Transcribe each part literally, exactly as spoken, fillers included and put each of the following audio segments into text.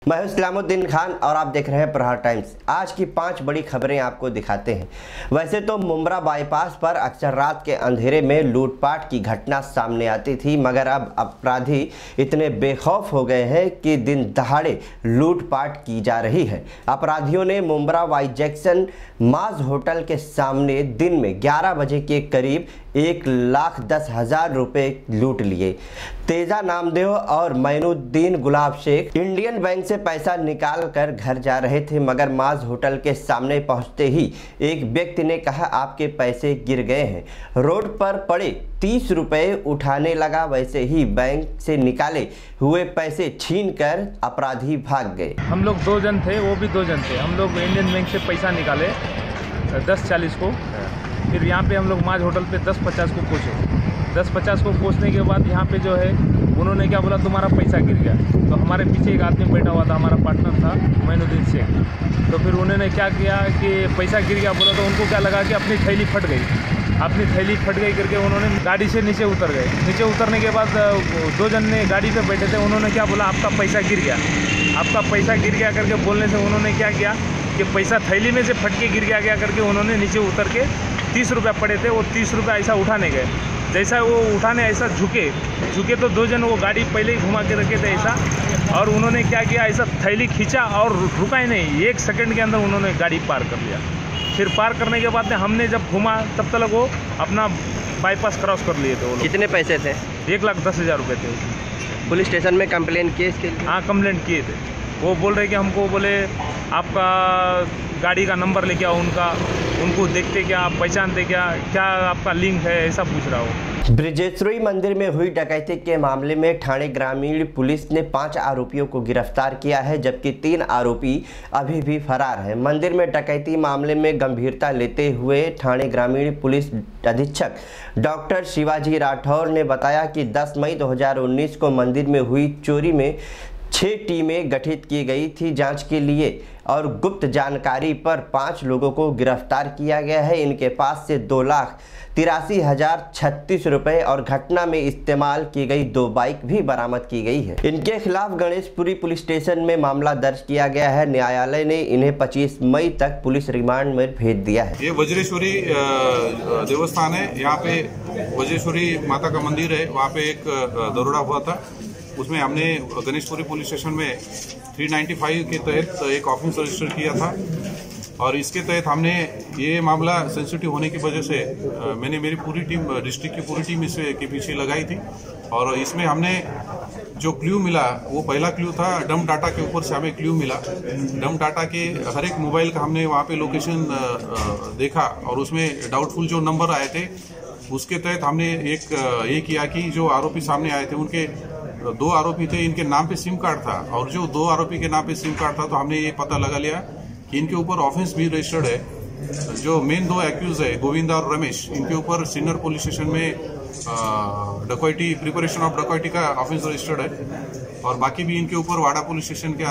मैं हूं इस्लामुद्दीन खान और आप देख रहे हैं प्रहार टाइम्स। आज की पांच बड़ी खबरें आपको दिखाते हैं। वैसे तो मुंब्रा बाईपास पर अक्सर रात के अंधेरे में लूटपाट की घटना सामने आती थी, मगर अब अपराधी इतने बेखौफ हो गए हैं कि दिन दहाड़े लूटपाट की जा रही है। अपराधियों ने मुंब्रा वाई जैक्सन माज होटल के सामने दिन में ग्यारह बजे के करीब एक लाख दस हजार रुपये लूट लिए। तेजा नामदेव और मैनुद्दीन गुलाब शेख इंडियन बैंक से पैसा निकाल कर घर जा रहे थे, मगर माज होटल के सामने पहुंचते ही एक व्यक्ति ने कहा, आपके पैसे गिर गए हैं। रोड पर पड़े तीस रुपये उठाने लगा। वैसे ही बैंक से निकाले हुए पैसे छीन कर अपराधी भाग गए। हम लोग दो जन थे, वो भी दो जन थे। हम लोग इंडियन बैंक से पैसा निकाले दस चालीस को, फिर यहाँ पे हम लोग माज होटल पे दस पचास को पहुँचे। दस पचास को पहुँचने के बाद यहाँ पे जो है उन्होंने क्या बोला, तुम्हारा पैसा गिर गया। तो हमारे पीछे एक आदमी बैठा हुआ था, हमारा पार्टनर था मैनुद्दीन शेख। तो फिर उन्होंने क्या किया कि पैसा गिर गया बोला, तो उनको क्या लगा कि अपनी थैली फट गई। अपनी थैली फट गई करके उन्होंने गाड़ी से नीचे उतर गए। नीचे उतरने के बाद दो जन ने गाड़ी पे बैठे थे, उन्होंने क्या बोला, आपका पैसा गिर गया, आपका पैसा गिर गया करके बोलने से उन्होंने क्या किया कि पैसा थैली में से फट के गिर गया गया करके उन्होंने नीचे उतर के तीस रुपये पड़े थे, वो तीस रुपये ऐसा उठाने गए। जैसा वो उठाने ऐसा झुके झुके तो दो जन वो गाड़ी पहले ही घुमा के रखे थे ऐसा, और उन्होंने क्या किया, ऐसा थैली खींचा और रुका ही नहीं। एक सेकंड के अंदर उन्होंने गाड़ी पार कर लिया। फिर पार करने के बाद में हमने जब घुमा तब तक वो अपना बाईपास क्रॉस कर लिए थे। वो कितने पैसे थे? एक लाख दस हज़ार रुपये थे। पुलिस स्टेशन में कंप्लेन किए इसके लिए? हाँ, कंप्लेंट किए थे। वो बोल रहे कि हमको, बोले आपका गाड़ी का नंबर लेके आओ, उनका उनको देखते क्या, आप पहचानते क्या, क्या आपका लिंक है, ऐसा पूछ रहा हो। ब्रजेश्वरी मंदिर में हुई डकैती के मामले में ठाणे ग्रामीण पुलिस ने पांच आरोपियों को गिरफ्तार किया है, जबकि तीन आरोपी अभी भी फरार हैं। मंदिर में डकैती मामले में गंभीरता लेते हुए ठाणे ग्रामीण पुलिस अधीक्षक डॉक्टर शिवाजी राठौर ने बताया कि दस मई दो हज़ार उन्नीस को मंदिर में हुई चोरी में छह टीमें गठित की गई थी जांच के लिए, और गुप्त जानकारी पर पांच लोगों को गिरफ्तार किया गया है। इनके पास से दो लाख तिरासी हजार छत्तीस रुपए और घटना में इस्तेमाल की गई दो बाइक भी बरामद की गई है। इनके खिलाफ गणेशपुरी पुलिस स्टेशन में मामला दर्ज किया गया है। न्यायालय ने इन्हें पच्चीस मई तक पुलिस रिमांड में भेज दिया है। ये वज्रेश्वरी देवस्थान है, यहाँ पे वज्रेश्वरी माता का मंदिर है। वहाँ पे एक दरोड़ा हुआ था, उसमें हमने गणेशपुरी पुलिस स्टेशन में तीन सौ पचानवे के तहत एक ऑफेंस रजिस्टर किया था, और इसके तहत हमने ये मामला सेंसिटिव होने की वजह से मैंने मेरी पूरी टीम, डिस्ट्रिक्ट की पूरी टीम इसके के पीछे लगाई थी। और इसमें हमने जो क्लू मिला, वो पहला क्लू था डम डाटा के ऊपर से हमें क्लू मिला। डम डाटा के हर एक मोबाइल का हमने वहाँ पे लोकेशन देखा, और उसमें डाउटफुल जो नंबर आए थे उसके तहत हमने एक ये किया कि जो आरोपी सामने आए थे उनके दो आरोपी थे, इनके नाम पे सिम कार्ड था, और जो दो आरोपी के नाम पे सिम कार्ड था तो हमने ये पता लगा लिया कि इनके ऊपर ऑफेंस भी रजिस्टर्ड है। जो मेन दो एक्यूज है गोविंदा और रमेश, इनके ऊपर सीनियर पुलिस स्टेशन में डकैती, प्रिपरेशन ऑफ डकैती का ऑफेंस रजिस्टर्ड है, और बाकी भी इनके ऊपर वाड़ा पुलिस स्टेशन के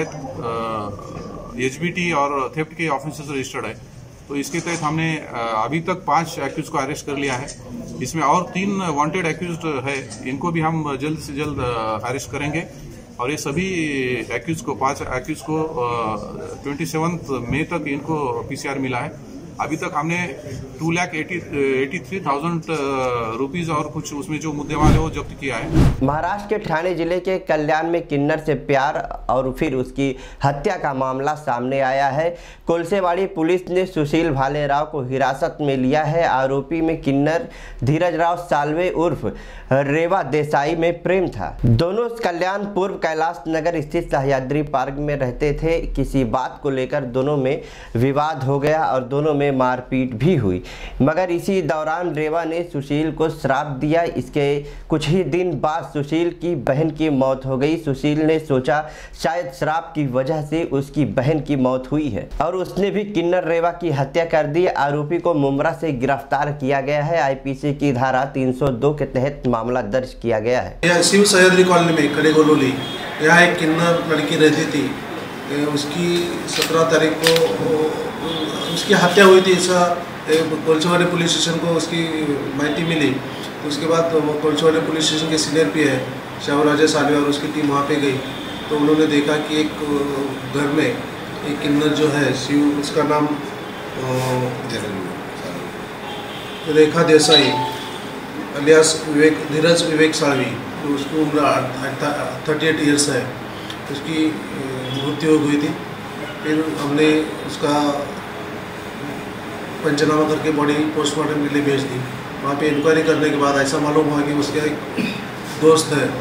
तहत एचबीटी और थेफ्ट के ऑफेंसेस रजिस्टर्ड है। तो इसके तहत हमने अभी तक पांच एक्यूज को अरेस्ट कर लिया है। इसमें और तीन वांटेड एक्यूज है, इनको भी हम जल्द से जल्द अरेस्ट करेंगे, और ये सभी एक्यूज को, पांच एक्यूज को ट्वेंटी सेवन्थ मई तक इनको पीसीआर मिला है। अभी तक हमने two lakh eighty eighty three thousand rupees और कुछ उसमें जो मुद्देमाल है वो जब्त किया है। महाराष्ट्र के ठाणे जिले के कल्याण में किन्नर से प्यार और फिर उसकी हत्या का मामला सामने आया है। कोलसेवाड़ी पुलिस ने सुशील भालेराव को हिरासत में लिया है। आरोपी में किन्नर धीरज राव सालवे उर्फ रेवा देसाई में प्रेम था। दोनों कल्याण पूर्व कैलाश नगर स्थित सह्याद्री पार्क में रहते थे। किसी बात को लेकर दोनों में विवाद हो गया और दोनों में मारपीट भी हुई, मगर इसी दौरान रेवा ने सुशील को श्राप दिया। इसके कुछ ही दिन बाद सुशील की बहन की मौत हो गई। सुशील ने सोचा शायद श्राप की वजह से उसकी बहन की मौत हुई है, और उसने भी किन्नर रेवा की हत्या कर दी। आरोपी को मुंब्रा से गिरफ्तार किया गया है। आईपीसी की धारा तीन सौ दो के तहत मामला दर्ज किया गया है। शिव सह्याद्री कॉलोनी में खड़े गोलोली, यहाँ एक किन्नर लड़की रहती थी। उसकी सत्रह तारीख को उसकी हत्या हुई थी, ऐसा कोलसेवाड़ी पुलिस स्टेशन को उसकी माहिती मिली। उसके बाद वो कोलसेवाड़ी पुलिस स्टेशन के सीनियर पी है शाहू राजा सालवे और उसकी टीम वहाँ पे गई। तो उन्होंने देखा कि एक घर में एक किन्नर जो है शिव, उसका नाम रेखा देसाई अलियास विवेक धीरज विवेक साळवी, तो उसकी उम्र थर्टी एट ईयर्स है, उसकी मृत्यु हो गई थी। फिर हमने उसका पंचनामा करके बॉडी पोस्टमार्टम के लिए भेज दी। वहाँ पे इंक्वायरी करने के बाद ऐसा मालूम हुआ कि उसका एक दोस्त है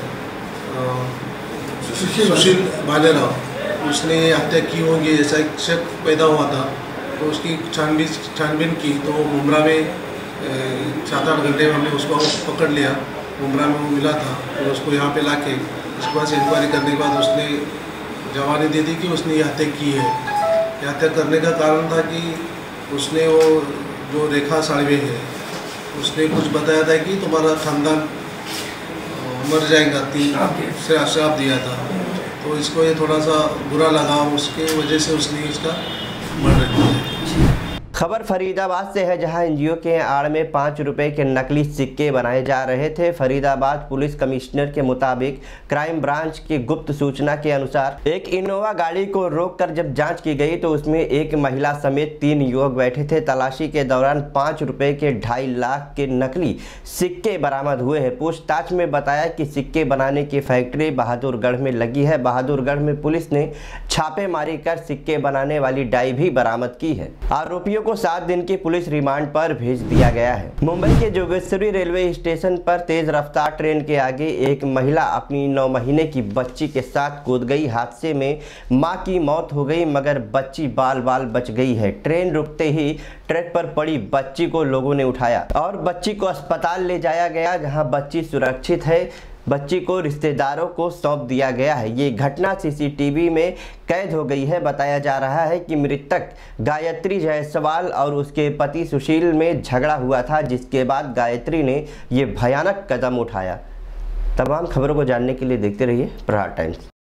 सुशील भालेराव, उसने हत्या की होगी ऐसा एक शक पैदा हुआ था। तो उसकी छानबीन छानबीन की तो मुमरा में सात आठ घंटे में हमने उसको पकड़ लिया। मुमरा में वो मिला था, फिर उसको यहाँ पे लाके उसके पास इंक्वायरी करने के बाद उसने जवानी दे दी कि उसने ये हत्या की है। ये हत्या करने का कारण था कि उसने वो जो रेखा साळवे है, उसने कुछ बताया था कि तुम्हारा खानदान मर जाएगा, तीन से श्राप दिया था। तो इसको ये थोड़ा सा बुरा लगा, उसके वजह से उसने इसका मर्डर किया। खबर फरीदाबाद से है, जहां एनजीओ के आड़ में पाँच रुपए के नकली सिक्के बनाए जा रहे थे। फरीदाबाद पुलिस कमिश्नर के मुताबिक क्राइम ब्रांच की गुप्त सूचना के अनुसार एक इनोवा गाड़ी को रोककर जब जांच की गई तो उसमें एक महिला समेत तीन युवक बैठे थे। तलाशी के दौरान पाँच रुपए के ढाई लाख के नकली सिक्के बरामद हुए हैं। पूछताछ में बताया कि सिक्के बनाने की फैक्ट्री बहादुरगढ़ में लगी है। बहादुरगढ़ में पुलिस ने छापेमारी कर सिक्के बनाने वाली डाई भी बरामद की है। आरोपियों को सात दिन की पुलिस रिमांड पर भेज दिया गया है। मुंबई के जोगेश्वरी रेलवे स्टेशन पर तेज रफ्तार ट्रेन के आगे एक महिला अपनी नौ महीने की बच्ची के साथ कूद गई। हादसे में मां की मौत हो गई मगर बच्ची बाल बाल बच गई है। ट्रेन रुकते ही ट्रैक पर पड़ी बच्ची को लोगों ने उठाया और बच्ची को अस्पताल ले जाया गया, जहां बच्ची सुरक्षित है। बच्ची को रिश्तेदारों को सौंप दिया गया है। ये घटना सीसीटीवी में कैद हो गई है। बताया जा रहा है कि मृतक गायत्री जायसवाल और उसके पति सुशील में झगड़ा हुआ था, जिसके बाद गायत्री ने ये भयानक कदम उठाया। तमाम खबरों को जानने के लिए देखते रहिए प्रहार टाइम्स।